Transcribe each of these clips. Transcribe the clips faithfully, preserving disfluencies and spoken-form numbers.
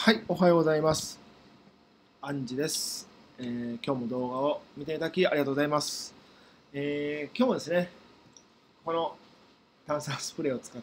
はい、おはようございます。アンジです、えー今日も動画を見ていただきありがとうございます。えー今日もですね、この炭酸スプレーを使って、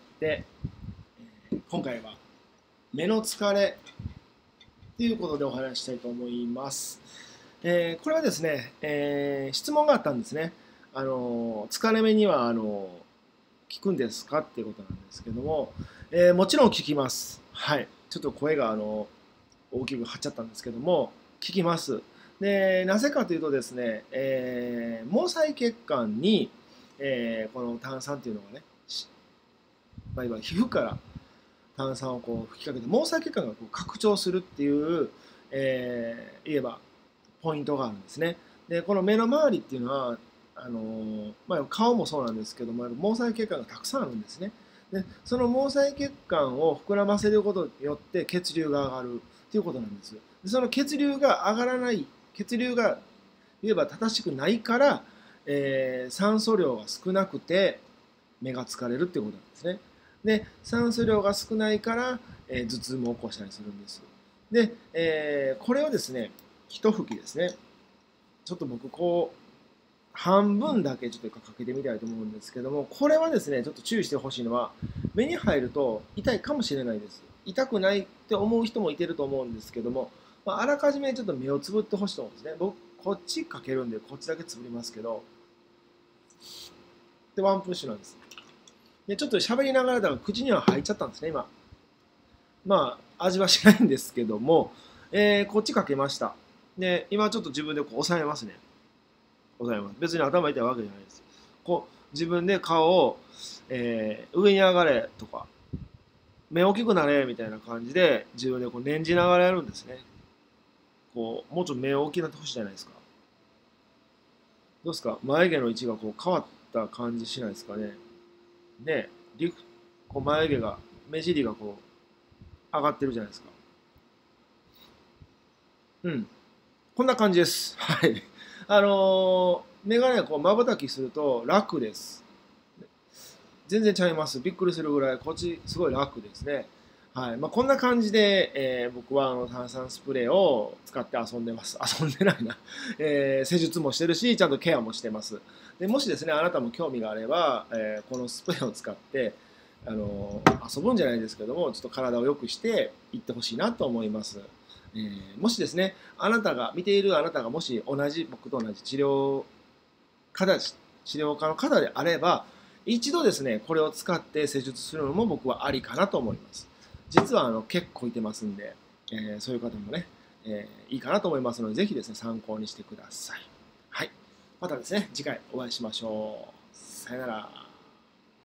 えー今回は目の疲れということでお話ししたいと思います。えーこれはですね、えー質問があったんですね。あの疲れ目にはあの効くんですかっていうことなんですけども、えーもちろん効きます。はい。ちょっと声があの大きく張っちゃったんですけども、効きます。で、なぜかというとですね、えー毛細血管に、えーこの炭酸っていうのがね、しまあ、いわゆる皮膚から炭酸をこう吹きかけて、毛細血管がこう拡張するっていう、えー言えばポイントがあるんですね。で、この目の周りっていうのは、あのーまあ、顔もそうなんですけども、毛細血管がたくさんあるんですね。で、その毛細血管を膨らませることによって血流が上がるということなんです。で、その血流が上がらない、血流が言えば正しくないから、えー酸素量が少なくて目が疲れるっていうことなんですね。で、酸素量が少ないから、えー頭痛も起こしたりするんです。で、えーこれをですね、一吹きですね。ちょっと僕こう半分だけちょっとかけてみたいと思うんですけども、これはですね、ちょっと注意してほしいのは、目に入ると痛いかもしれないです。痛くないって思う人もいてると思うんですけども、まあ、あらかじめちょっと目をつぶってほしいと思うんですね。僕、こっちかけるんで、こっちだけつぶりますけど、で、ワンプッシュなんです。で、ちょっと喋りながらだから口には入っちゃったんですね、今。まあ、味はしないんですけども、えーこっちかけました。で、今ちょっと自分でこう押さえますね。押さえます。別に頭痛いわけじゃないです。こう、自分で顔を、えー上に上がれとか、目大きくなれみたいな感じで、自分でこう念じながらやるんですね。こう、もうちょっと目大きくなってほしいじゃないですか。どうですか、眉毛の位置がこう変わった感じしないですかね。ね、リフこう眉毛が、目尻がこう、上がってるじゃないですか。うん。こんな感じです。はい。あのー、眼鏡をこう瞬きすると楽です。全然ちゃいます。びっくりするぐらい、こっちすごい楽ですね。はい。まあ、こんな感じで、えー僕はあの炭酸スプレーを使って遊んでます。遊んでないな。えー施術もしてるし、ちゃんとケアもしてます。でもしですね、あなたも興味があれば、えーこのスプレーを使って、あのー遊ぶんじゃないですけども、ちょっと体を良くしていってほしいなと思います。えーもしですね、あなたが、見ているあなたがもし同じ、僕と同じ治療家だ治療家の方であれば、一度ですね、これを使って施術するのも僕はありかなと思います。実はあの結構いてますんで、えーそういう方もね、えーいいかなと思いますので、ぜひですね、参考にしてください。はい。またですね、次回お会いしましょう。さよなら。